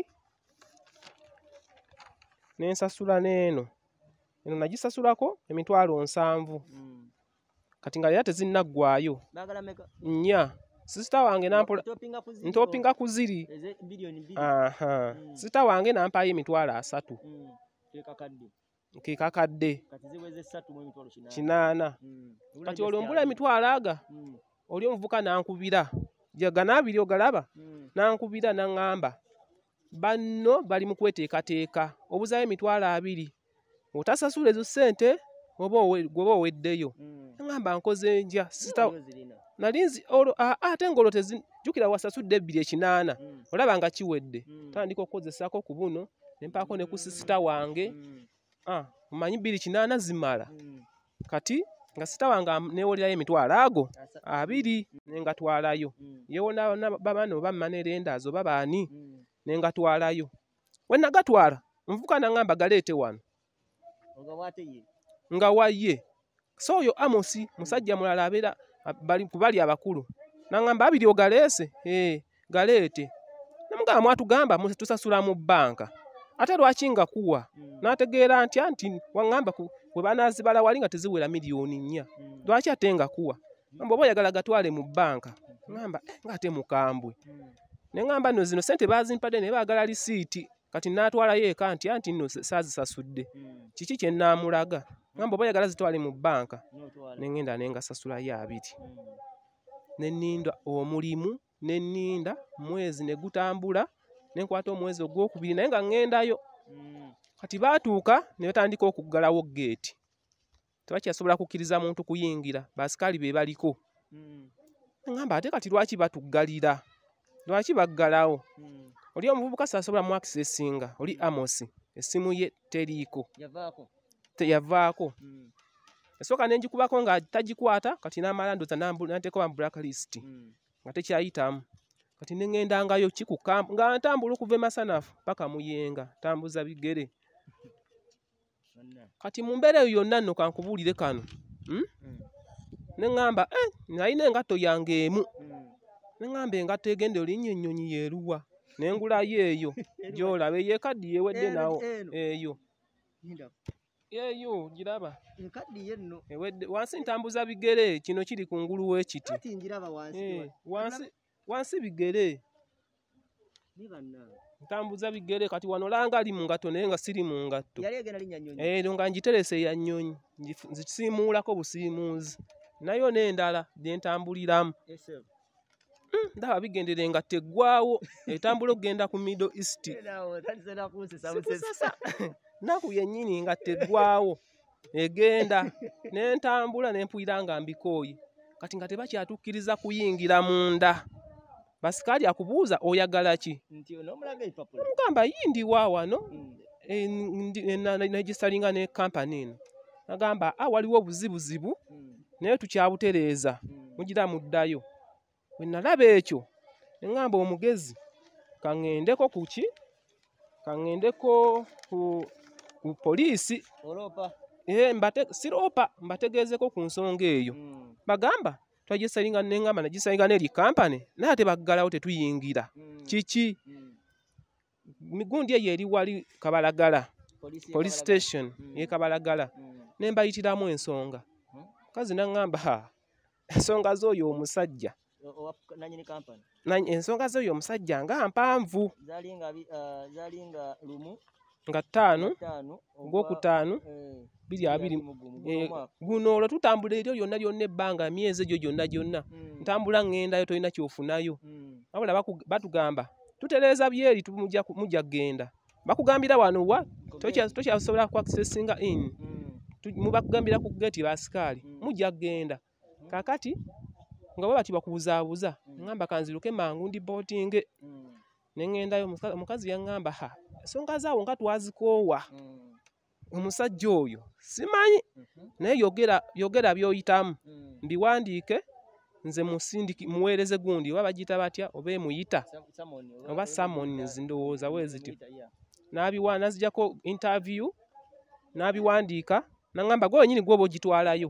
nensasula n'eno nagisasulako 7,000 kati nga leera tezinnaggwayo 4 sisita wange ntopinga ku ziri sisita wange nampayo 3,000 kekakadde 8 kati olwombula 2,000 oli omuvuka nankubira jagana abiri ogalaba nankubira naŋŋamba banno bali mu kweteekateeka obuzayo 2,000 otasasula ezo sente gwoba oweddeyo ngamba nkoze njya sita nalinzi olwo ate ngolo tezijukira wasasudde 2,800 olaba nga kiwedde tandika okukozesako ku buno nempaako ne ku sisita wange mumanyi 2,800 zimala kati nga sita wange newolerayo emitwalo ago 2 nengatwalayo yewona babano bammanera endaazo babaani nengatwalayo we nagatwala nvuka nangamba galeete wano nga waye so oyo Amosi musajja mulala abeera kubali abakulu nangamba abiri ogaleese galeete namugamba mwatugamba tusasula mu banka ate lwaki nga kuwa nategeera nti wangamba bwe banazibala wali nga teziwera miliyoni 4 lwaki ate nga kuwa ngamba oba oyagala gatwale mu banka ngamba ngate mukambwe nengamba nno zino sente bazimpadde ne baagala lisiiti kati natwalayo eka nti nno saazisasudde kiki kye namulaga ngamba oba oyagala zitwale mu banka nengenda nengasasulayo 2 nenninda omulimu nenninda mwezi negutambula nenkwata omwezi ogwokubiri naye nga ngendayo kati baatuuka ne batandika okuggalawo geeti tebakyasobola kukkiriza muntu kuyingira basikali be baliko ngamba ate kati lwaki batuggalira lwaki baggalawo oli omuvubuka sasobola mu accessinga oli Amosi essimu ye teriiko yavaako esooka nenjikubako nga tagikwata kati namala ndoza nanteeka mu blacklist nga tekyayitamu kati nengendangayo kikukampu nga ntambula okuva e Masanafu paka Muyenga tambuza bigere kati mu mbeera eyo yonna nno kankubuulire kano neŋŋamba nalina engatto yange emu neŋŋamba engatto egende olinnyo ennyonyi yeeruwa nengulayo eyo gyolaba eyo ekaddi yewedde nawo eyo giraba ewedde wansi ntambuza bigere kino kiri kungulu w'ekiti wansi bigere ntambuza bigere kati wano langa ali mu ngatto naye nga siri mu ngatto ero nga ngiterese ya nnyonyi nzisiimuulako busiimuuzi nayo n'endala gyentambuliramu ndaba bigendere nga teggwawo etambula okugenda ku Middle East naku yennyini nga teggwawo egenda nentambula nempulira nga mbikooyi kati nga tebakyatukkiriza kuyingira munda basikali akubuuza oyagala ki mugamba yindiwa wano negisalinga ne kampani eno nagamba waliwo obuzibuzibu naye tukyabutereeza mugira muddayo bwe nalaba ekyo neŋŋamba omugezi kaŋŋendeko kuki kaŋŋendeko ku poliisi siroopa mbategeezeko ku nsonga eyo bagamba twagisalinga neŋŋamba nagisalinga n'eri kampani naye ate baggalawo tetuyingira kiki migundi eyo eri wali Kabalagala police station ye Kabalagala nembayitiramu ensonga mukazi naŋŋamba ensonga z'oyo omusajja ensonga z'oyo omusajja nga mpanvu zalinga lumu nga 5 ogwokutaano 20 guno olwo tutambula eryo lyonna lyonna ebbanga myezi egyo gyonna ntambula ŋŋendayo tolina kyofunayo wabula batugamba tutereeza byeri mujja kgenda bakugambira wano wa tokyasobola ku accessinga in mubakugambira ku geti basikaali mujja kgenda kakati nga bwe bati bakubuzaabuza ŋŋamba kanziruke mangu ndi bootinge neŋŋendayo omukazi yaŋŋamba ensonga zaawo nga twazikoowa omusajja oyo simanyi naye yogera by'oyitamu mbiwandiike nze muweereze gundi oba bagiyita batya oba emuyita oba summons ndowooza weeziti nazijjako interview n'abiwandiika naŋŋamba gwe wenyini gwoba ogitwalayo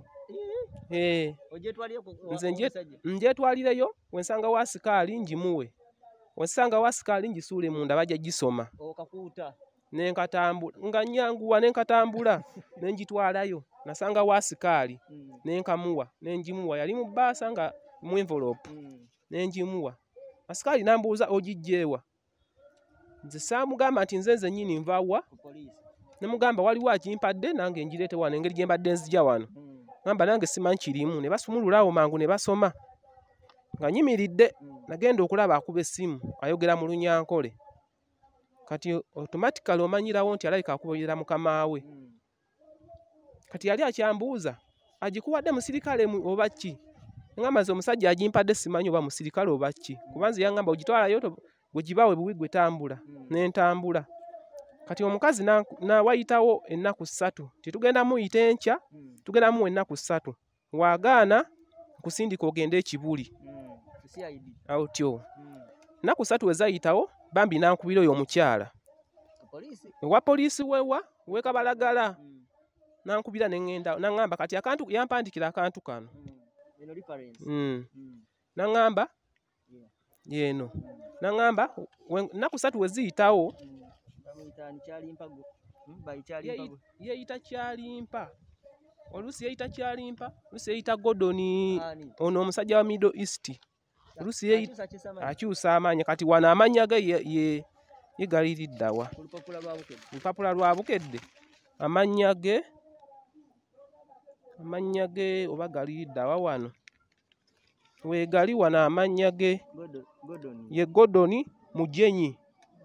nze ngyetwalireyo wensanga wasikaali ngimuwe wensanga wasikaali ngisuule munda bajja gisoma nenkatambula nga nyanguwa nenkatambula nengitwalayo nasanga wasikaali nenkamuwa nengimuwa yali mu bbaasa nga mu envelope nengimuwa asikaali nambuuza ogijjeewa nze saamugamba nti nze nnyini nvawa nemugamba waliwo akimpadde nange ngireete wano engeri gye mbadde nzija wano ngamba nange simanyi kirimu ne basumululawo mangu ne basoma nga nyimiridde nagenda okulaba akuba essimu ayogera mu Lunyankole kati automatically omanyirawo nti alabika akubira mukama we kati yali akyambuuza agikuwadde musirikale oba ki ngamba nze omusajja agimpadde simanyi oba musirikale oba ki kubanze yangamba ogitwalayo bwegibawe buwi gwe tambula nentambula kati omukazi wayitawo ennaku 3 tetugenda muyita enkya tugenda muwa ennaku 3 wagaana kusindika ogende ekibuli awotyo ennaku 3 wezayitawo bambi nankubira oyo omukyala ewa poliisi wekabalagala nankubira nengenda nangamba kati akantu yampandikira akantu kano nangamba yeno nangamba ennaku 3 weziyitawo yeyita kyalimpa oluusi yeyita kyalimpa oluusi yeyita godoni ono omusajja wa Middle East oluusi akyusa amaanyi kati wano amannya ge yegaliriddawa lupapula lwa bukedde amannya ge oba galiriddawa wano wegali wano amannya ge ye godoni mujenyi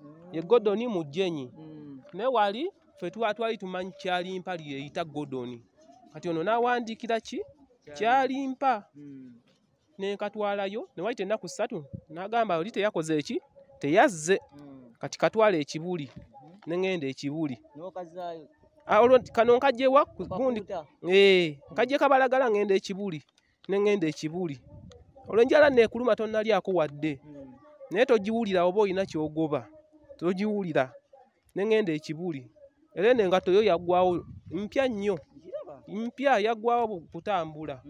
ne wali fe twali tumanyi kyalimpa lyeyita godoni kati ono nawandikira ki kyalimpa nenkatwalayo newayita ennaku 3 nagamba oli teyakoze eki teyazze kati katwala ekibuli nengenda ekibuli kano nkajjewa gundi nkajje kabalagala ngenda ekibuli nengenda ekibuli olwenjala nekuluma tonnalyako wadde naye togiwulira oba olina kyogoba togiwulira nengenda ekibuli era nengato yo yaggwawo mpya nnyo mpya yaggwawo kutambula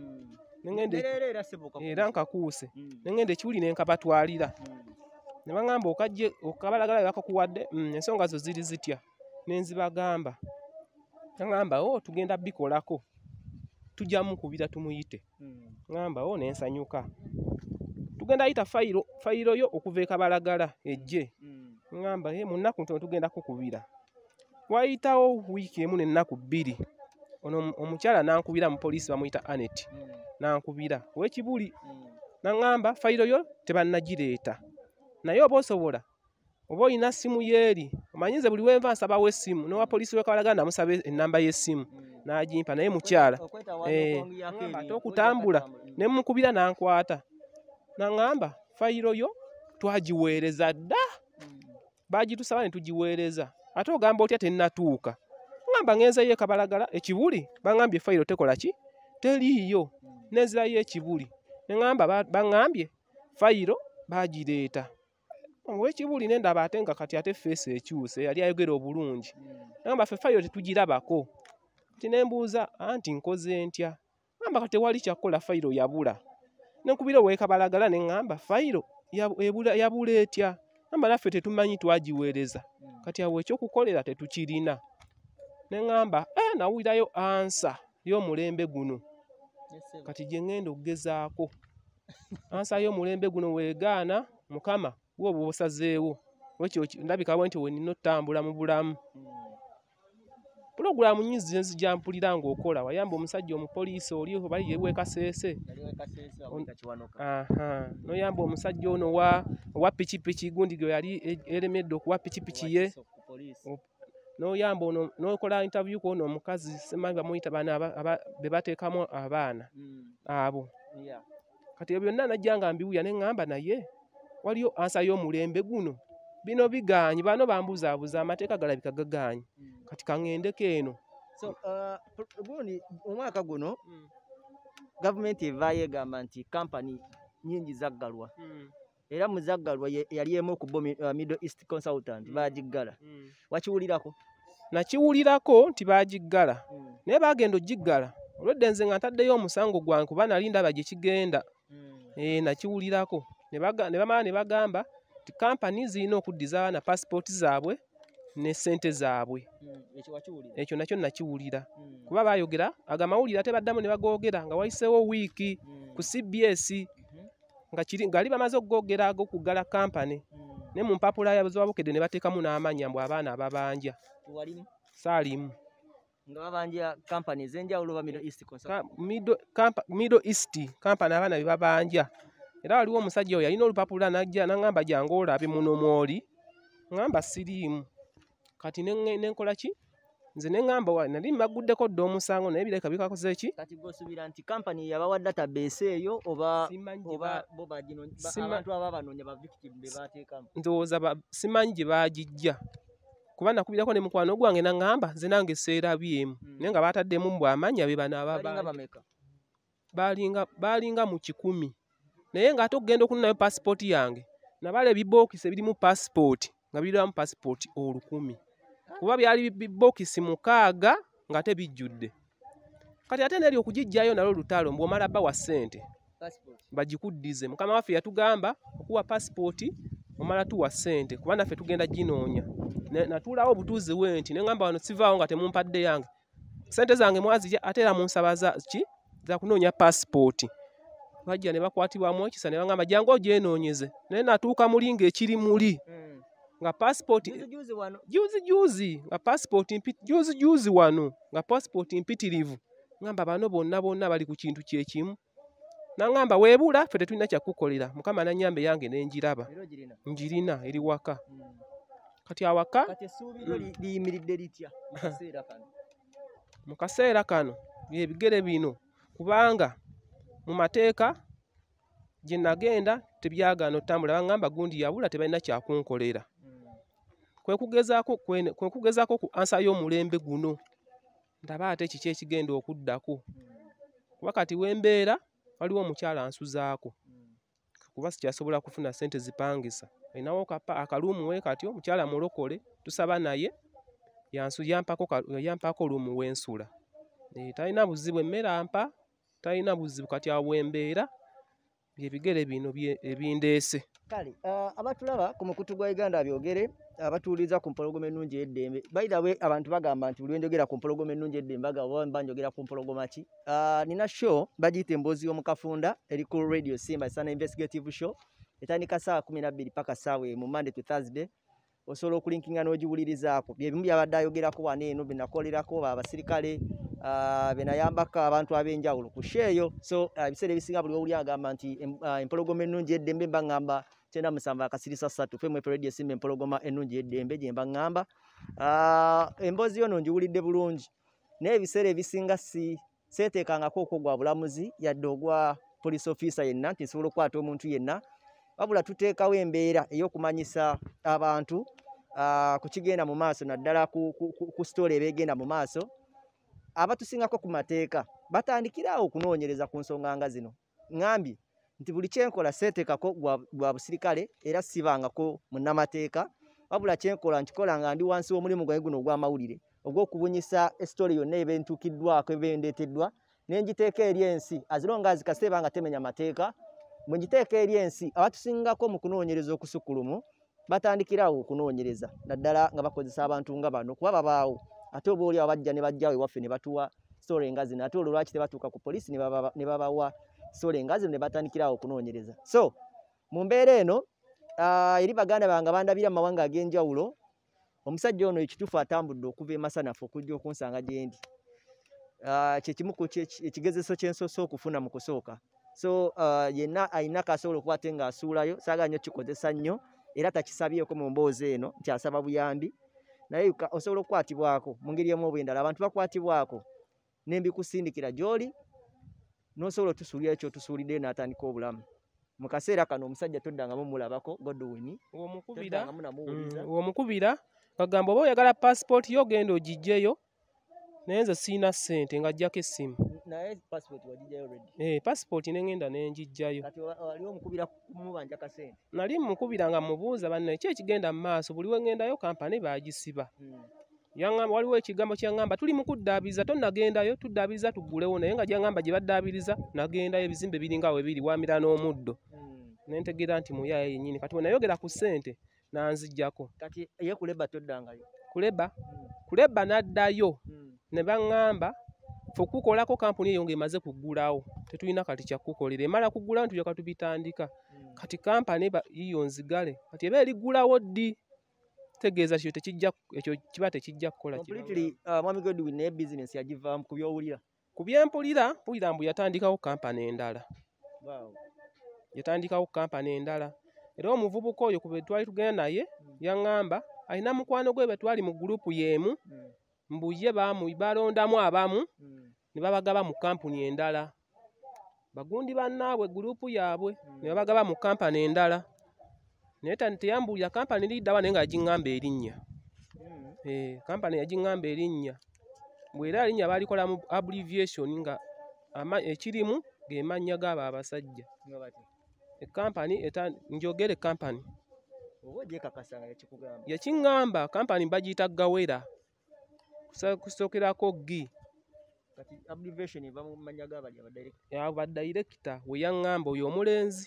era nkakuuse nengenda ekibuli nenkabatwalira ne bagamba okajje okabalagala bakakuwadde ensonga zo ziri zitya nenzibagamba ngamba tugenda bikolako tujja mukubira tumuyite ngamba nensanyuka tugenda yita fayiro yo okuva ekabalagala ejje ngamba munaku ntono tugenda kukubira wayitawo wiiki emu n'ennaku 2 ono omukyala nankubira mu poliisi bamuyita Anet nankubira wekibuli nangamba fayiro yo tebannagireeta naye oba osobola oba olina simu yeeri omanyize buli wenva nsabawo essimu nowa poliisi wekabalagala namusaba ennamba y'essimu n'agimpa naye mukyala ate okutambula ne mukubira nankwata nangamba fayiro yo twagiweereza dda bagitusaba ne tugiweereza ate ogamba otya tennatuuka ngamba ngenzeyo ekabalagala ekibuli bangambye fayiro tekola ki teriiyo nezirayo ekibuli nengamba bangambye fayiro bagireeta owekibuli nendaba ate nga kati ate feesi ekyuse yali ayogera obulungi nagamba ffe fayiro tetugirabako kati nembuuza anti nkoze ntya ngamba kati tewali kyakukola fayiro yabula nenkubira owekabalagala nengamba fayiro yabula etya ngamba naffe tetumanyi twagiweereza kati awo ekyokukolera tetukirina nengamba nawulirayo ansa y'omulembe guno kati gye ngenda okugezaako ansa y'omulembe guno weegaana mukama woba osazeewo wekyo ndabika nti wenina otambula mu bulamu pulogulaamu nyizi nzija mpulira ng'okola wayamba omusajja omupoliisi oli oba yewe Kaseese noyamba omusajja ono owa pikipiki gundi gwe yali eremedde okuwa pikipiki ye noyamba ono nokola interview ku ono omukazi semanyi bamuyita bana be bateekamu abaana abo kati ebyo byonna najja nga mbiwuya neŋŋamba naye waliyo ansa y'omulembe guno bino bigaanyi bano bambuzaabuza amateeka galabika gagaanyi kati kaŋŋendeko eno gundi omwaka guno gavumenti evaayo egamba nti kampani nyingi zaggalwa era mu zaggalwa yali emu ku Middle East Consultant bagiggala wakiwulirako nakiwulirako nti bagiggala naye bagenda ogiggala olwedde nze nga ntaddeyo omusango gwange kuba nali ndaba gye kigenda nakiwulirako ne bamala ne bagamba nti kampani zirina okuddiza abaana pasipooti zaabwe ne ssente zaabwe ekyo nakyo nakiwulira kuba bayogera agamawulire ate baddamu ne bagoogera nga wayiseewo wiiki ku CBS nga li bamaze okugogera ag'okuggala kampani ne mu mpapula yababukedde ne bateekamu n'amannya mbw abaana ababanja saalimu nga babanja kampani ez'enjawulo ba Middle East Middle East kampani abaana be babanja era waliwo omusajja oyo yalina olupapula najja naŋŋamba jangu olabe muno mwoli ŋŋamba siriimu kati nenkola ki nze ne ngamba nali mbaguddeko dda omusango naye bireka bikakoze ki kati gosubira nti kampani yabawa database eyo oba bo abantu ababanoonya ba victim be bateekamu ndowooza simanyi gye baagijja kuba nakubirako ne mukwano gwange naŋŋamba nze nange seerabyemu naye nga baataddemu mbw amanya be bano baalinga mu 100 naye ng'ate okugenda okunonayo paasipooti yange nabala ebibookisi ebirimu paasipooti nga biriramu paasipooti 1000 kuba byali bibookisi 6 ng'ate bijjudde kati ate neri okugijjayo nalwo lutalo mbw'omala bba wa ssente bagikuddize mukama waffe yatugamba okuwa paasipooti omala tuwa ssente kuba naffe tugenda ginoonya natuulawo obutuuzi wenti ne ngamba wano sivaawo nga temumpadde yange ssente zange mwazija ate era munsaba za kunoonya paasipooti bajja ne bakwatibwamu Ekiisa ne bagamba jangu ogyenoonyeze naye natuuka muli ng'ekiri muli nga paasipooti juuzi nga paasipooti juuzi wano nga paasipooti mpitirivu ngamba bano bonna bali ku kintu kyekimu naŋŋamba weebula ffe tetulina kyakukolera mukama nannyambe yange nenjiraba njirina eri waka kati awaka liyimiridde litya mu kaseera kano byebigere bino kubanga mu mateeka gye nagenda tebyagaana otambula baŋŋamba gundi yabula tebalina kyakunkolera kwe kugezaako ku ansa y'omulembe guno ndaba ate kiki ekigenda okuddako kuba kati wembeera waliwo omukyala ansuzaako kuba sikyasobola kufuna ssente zipangisa alinawo akaluumu we katyo omukyala mulokole tusaba naye yampako oluumu wensula talina buzibu emmere ampa talina buzibu kati awo wembeera byebigere bino ebindeese kale abatulaba ku mukutu gwa Uganda byogere abatuuliza ku mpologoma ennungi y'eddembe bayidawe abantu bagamba nti buli wenjogera ku mpologoma ennungi y'eddembe bagamba banjogera ku mpologoma ki nina show bagiyita emboozi y'omukafunda eri ku radio Simba Sana investigative show etandika saa 12 paka saawa mu Monday to Thursday osobola okulinkinga n'ogiwulirizaako byebimu byabadde ayogerako wano eno benakolerako abasirikale benayambako abantu ab'enjawulo ku sheeyo so ebiseera ebisinga buli owuli agamba nti empologoma ennungi y'eddembe mba ŋŋamba 97.3 femwe radio Simba empologoma ennungi y'eddembe gye mba ŋŋamba emboozi yo nongiwulidde bulungi naye ebiseera ebisinga seeteekangako okwo bulamuzi yadde ogwa police officer yenna nti nsobola okukwata omuntu yenna wabula tuteekawo embeera ey'okumanyisa abantu ku kigenda mu maaso naddala ku story ebegenda mu maaso abatusingako ku mateeka batandikirawo okunoonyereza ku nsonga nga zino ŋŋambye nti buli kyenkola seeteekako gwa busirikale era sibangako munnamateeka wabula kyenkola nkikola nga ndi wansi w'omulimu gwange guno ogw'amawulire ogw'okubunyisa esitory yonna eba entuukiddwako eba endeeteddwa n'engiteeka eri ensi azilonga azikaseeba nga temenya mateeka bwe ngiteeka eri ensi abatusingako mu kunoonyereza okusukulumu batandikirawo okunoonyereza naddala nga bakozesa abantu nga bano kuba babaawo ate oba oli abajja ne bajjawo ewaffe ne batuwa story nga zino ate olwo lwaki tebatuuka ku poliisi ne babawa story nga zino ne batandikirawo okunoonyereza so mu mbeera eno eri baganda bange bandabira mu mawanga ag'enjawulo omusajja ono ekituufu atambudde okuva emasanafu okujja okunsanga gye ndi kyekimu ku ekigezeso kye nsoose okufuna mu kusooka so yenna ayina kasobola okuba ate ng'asuulayo saagala nnyo kikozesa nnyo era takisabyeko mu mboozi eno nti asaba buyambi naye osobola okukwatibwako mu ngeri emu oba endala abantu bakwatibwako n'embikusindikira gy'oli n'osobola otusuulira ekyo otusuuliddeyo n'atandika obulamu mu kaseera kano omusajja toddangamu mulabako Godwin womukubira kagamba oba oyagala paasipooti yo ogenda ogijjeyo naye nze siina ssente ng'ajjako essimu naye paasipooti wagijjayo already paasipooti nengenda nenjijjayo kati wali omukubira kumubanja kasente nali mukubira nga mubuuza banne ki ekigenda mu maaso buli wengendayo kampani baagisiba yaŋŋamba waliwo ekigambo kyaŋŋamba tuli mu kuddaabiriza tonnagendayo tuddaabiriza tuggulewo naye nga gyaŋŋamba gye baddaabiriza nagendayo ebizimbe biringa we biri wamira n'omuddo nentegeera nti muyaaya yennyini kati we nayogera ku ssente nanzijjako kati ye kuleba toddangayo kuleba n'addayo ne baŋŋamba fe okukolako kampuni eyo ng'emaze kuggulawo tetulina kati kyakukolera emala kuggulawo ntulyoka tubitandika kati kampani yiyo nzigale kati eba eriggulawo ddi tegeeza ekyo kiba tekijja kukola mwami Godwin naye bizinesi yagivaamu ku byowulira ku byempulira mpulira mbu yatandikawo kampani endala era omuvubuka oyo ku be twali tugenda naye yaŋŋamba alina mukwano gwe be twali mu gurupu y'emu mbuye Baamu balondamu abamu ne babagaba mu kampuni endala. Bagundi bannaabwe gurupu yaabwe ne babagaba mu kampani endala. Naye teyambuulira kampani liddawa naye nga yagiŋŋamba erinnya. Kampani yagiŋŋamba erinnya. Bw'era erinnya baalikola mu abbreviation nga ekirimu ge mannya g'abo abasajja. Kampani njogere kampani. Yakiŋŋamba kampani bagiyita Gawera. Kusookerako G. Abbreviation eva mu mannya g'abali abadirector. Abadirector we yaŋŋamba oyo omulenzi.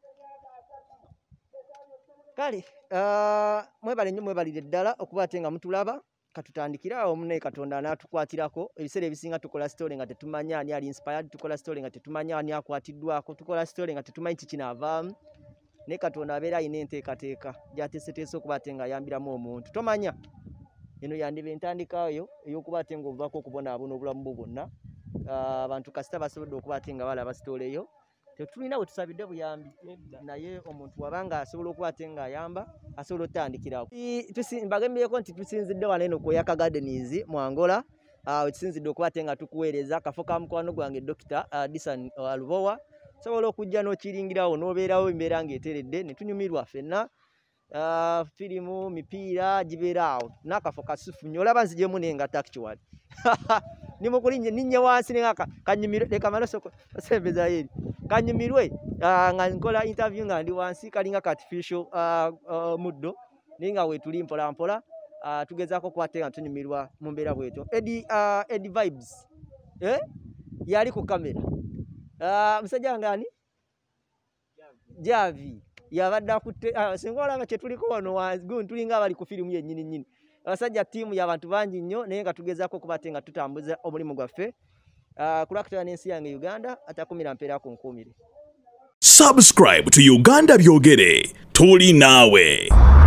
Kale mwebale nnyo mwebalire ddala okuba ate nga mutulaba katutandikira awo naye Katonda n'atukwatirako ebiseera ebisinga tukola story nga tetumanya ani ali inspired, tukola story nga tetumanya ani akwatiddwako, tukola story nga tetumanyi kikinaavaamu. Naye Katonda abeera alina enteekateeka gy'ateeseteese okuba ate nga ayambiramu omuntu. Tomanya eno yandiba entandika yo ey'okuba ate nga ovaako okubonaabona obulamu bwo bwonna. Abantu kasita basobodde okuba ate nga balaba story eyo. Tetulina bwe tusabidde buyambi naye omuntu wabanga asobola okuba ate nga ayamba asobola otandikirawo. Mbagembyeko nti tusinzidde wano eno ku Yaka Gardens mu Angola. Tusinzidde okuba ate nga tukuweereza kafo ka mukwano gwange Dr. Disan Lubowa. Sobola okujja n'okiringirawo n'obeerawo embeera ng'eteredde ne tunyumirwa ffenna. Firimu mipiira gibeera awo n'akafo kasufu nnyo olaba nzijemu n'engatta actually. Nimukulinnya ninnya wansi kanyumirwe leka malosoko osembezayo eri kanyumirwe nga nkola interview nga ndi wansi kalinga artificial muddo naye nga weetuli mpola mpola tugezaako okuba nga tunyumirwa mu mbeera bwetyo. Eddie Vibes yali ku kamera. Musajja ngani Javi yabadde akutte singa olaba kye tuliko wano wansi tulinga abali ku firimu yennyini nnyini. Abasajja ttiimu y'abantu bangi nnyo naye nga tugezaako okuba ate nga tutambuza omulimu gwaffe kulakutana n'ensi yange Uganda atakumira mpeera ku nkuumire. Subscribe to Uganda Byogere. Tuli naawe.